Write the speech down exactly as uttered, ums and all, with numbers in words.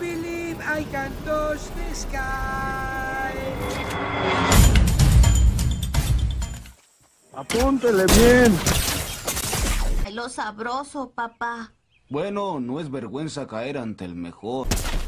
believe I can touch the sky. Apúntele bien. Lo sabroso, papá. Bueno, no es vergüenza caer ante el mejor.